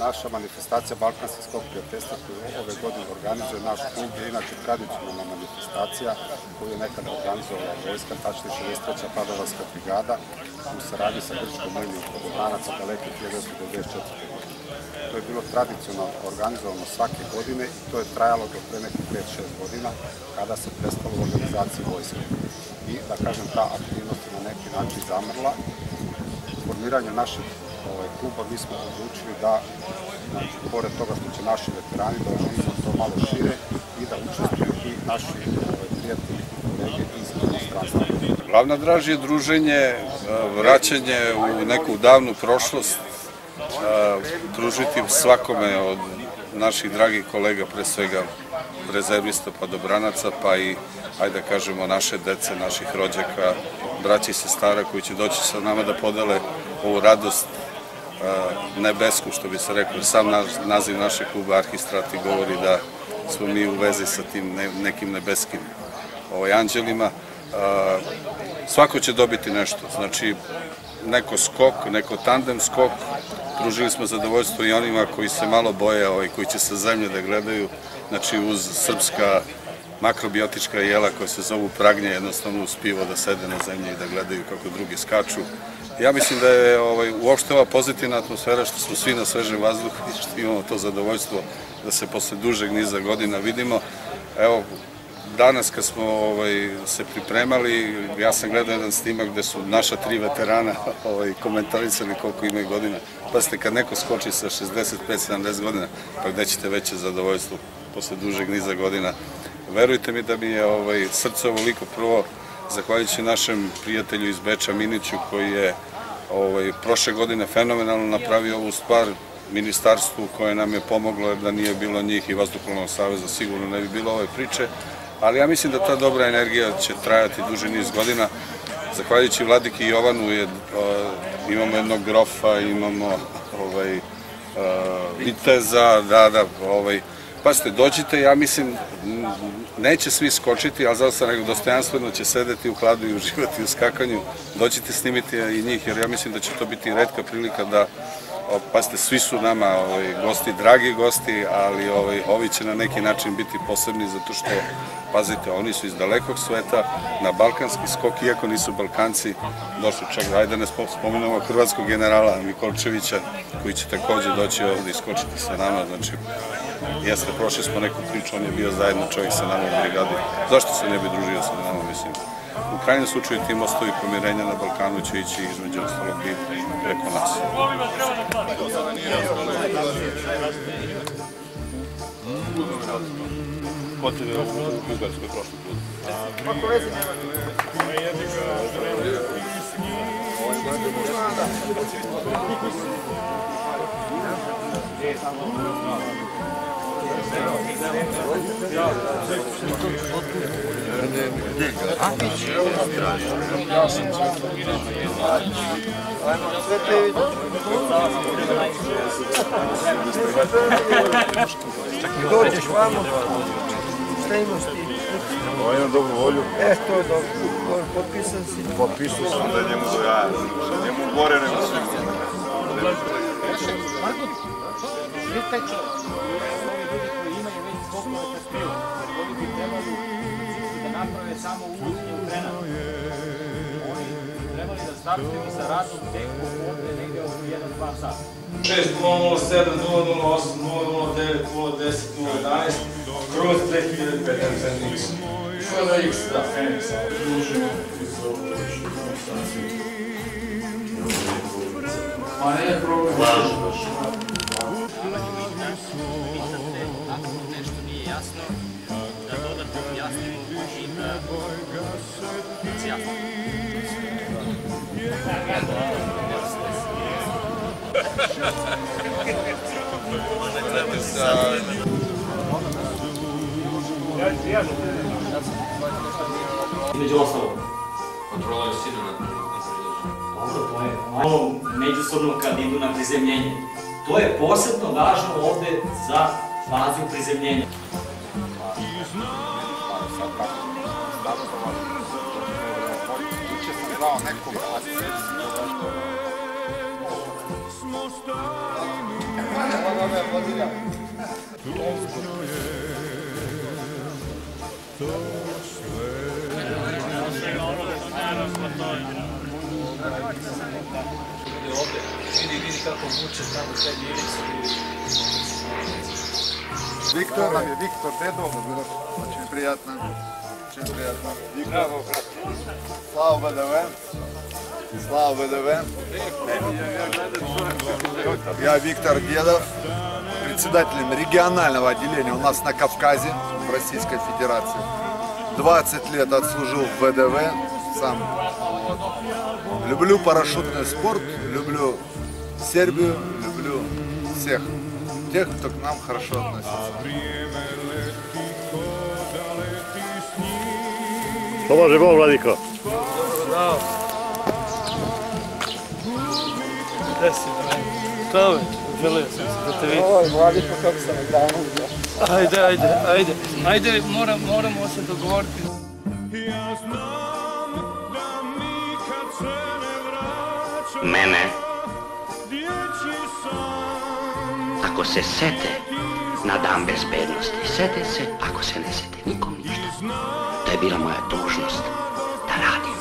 Naša manifestacija Balkanski skok prijateljstva koju ove godine organizuje naš klub je inače tradicionalna manifestacija koju je nekada organizovala vojska, tačnije 63. Padobranska brigada u saradnji sa grčkom linijom Podobranaca daleke 1994. godine. To je bilo tradicionalno organizovano svake godine i to je trajalo do pre nekih 5-6 godina kada se prestalo u organizaciji vojske. I da kažem, ta aktivnost je na neki način zamrla. Formiranjem našeg kluba mi smo odlučili da, pored toga što će naši veterani da oživimo to malo šire i da učestvuju i naši prijatelji i kolege iz inostranstva. Glavna draž je druženje, vraćanje u neku davnu prošlost, družiti svakome od naših dragih kolega, pre svega rezervista Padobranaca, pa i, ajde da kažemo, naše dece, naših rođaka, braća i sestara koji će doći sa nama da podele ovu radost nebesku, što bi se rekao. Sam naziv našeg kluba Arhistrati govori da smo mi u vezi sa tim nekim nebeskim anđelima. Svako će dobiti nešto, znači neko skok, neko tandem skok. Pružili smo zadovoljstvo i onima koji se malo boje, koji će sa zemlje da gledaju, znači uz srpska makrobiotička jela koja se zovu pragnje, jednostavno uz pivo da sede na zemlji i da gledaju kako drugi skaču. Ja mislim da je uopšte ova pozitivna atmosfera što smo svi na svežem vazduhu i što imamo to zadovoljstvo da se posle dužeg niza godina vidimo. Evo, danas kad smo se pripremali, ja sam gledao jedan snimak gde su naša 3 veterana komentarisali koliko imaju godina. Pazite, kad neko skoči sa 65-70 godina, pa gde ćete veće zadovoljstvo posle dužeg niza godina. Verujte mi da mi je srce ovoliko, prvo zahvaljujući našem prijatelju iz Beča, Miniću, koji je prošle godine fenomenalno napravio ovu stvar, ministarstvu koje nam je pomoglo, jer da nije bilo njih i Vazduhoplovnog saveza sigurno ne bi bilo ove priče, ali ja mislim da ta dobra energija će trajati duži niz godina. Zahvaljujući Vladiki Jovanu imamo jednog grofa, imamo viteza, pazite, dođite, ja mislim, neće svi skočiti, ali zato sam rekao, dostojanstveno će sedeti u hladu i uživati u skakanju, dođite snimiti i njih, jer ja mislim da će to biti retka prilika da, pazite, svi su nama gosti, dragi gosti, ali ovi će na neki način biti posebni, zato što, pazite, oni su iz dalekog sveta, na balkanski skok, iako nisu Balkanci, došli čak, ajde ne spomenemo hrvatskog generala Mikolčevića, koji će takođe doći ovde i skočiti sa nama, znači, jeste, prošli smo neku priču, on je bio zajedno čovjek sa nama u brigadi. Zašto se ne bi družio sa nama, mislim? U krajnjem slučaju ti mostovi pomirenja na Balkanu će ići između ostalog i preko nas. Ko te je u Bugarskoj prošli put? Kako vezi nema? Dođeš vamo, šta imaš ti? Ovo imam dobru volju. To je dobro, potpisan si. Potpisao sam da njemu do jaja, njemu gore nego svima. Marko, svi taj čovjek, ovi ljudi koji imaju već skokove perspektivu, oni bi trebali da naprave samo uvođenje u trenaž. Oni trebali da startuju sa radom tek popodne negde oko 1-2 sata. 6-0-0-7, 0-0-8, 0-0-9, 0-10, 0-11, kroz 2015 X. Što na X, da, Fenix. Družimo iz ovoga staciju. Pa ne problem. Ako nešto nije jasno, da dodatno objasnimo i da se jasno. Između ostalog, kontrola visine na priloženju. Dobro, to je međusobno kad idu na prizemljenje. To je posebno važno ovde za fazu prizemljenja. Juče sam zvao nekom Viktor nam je Viktor Dedov, очень приятно. Очень приятно. Виктор. Слава ВДВ. Слава ВДВ. Я Виктор Дедов, председателем регионального отделения у нас на Кавказе, в Российской Федерации. 20 лет отслужил в ВДВ, сам. Люблю парашютный спорт, люблю Сербию, люблю всех тех, кто к нам хорошо относится. Pomaže Bog, Vladiko. Bravo. Gde si, bravo? Čove, želio sam se da te vidim. Ovo je Vladiko, kako sam danu. Ajde, moramo se dogovoriti. Mene, ako se sete na dan bezbednosti, sete se, ako se ne sete nikom ništa. To je bila moja dužnost da radim.